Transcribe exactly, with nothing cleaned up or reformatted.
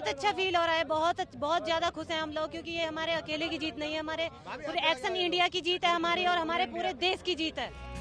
बहुत अच्छा फील हो रहा है, बहुत बहुत ज्यादा खुश हैं हम लोग, क्योंकि ये हमारे अकेले की जीत नहीं है, हमारे पूरे एक्शन इंडिया की जीत है हमारी और हमारे पूरे देश की जीत है।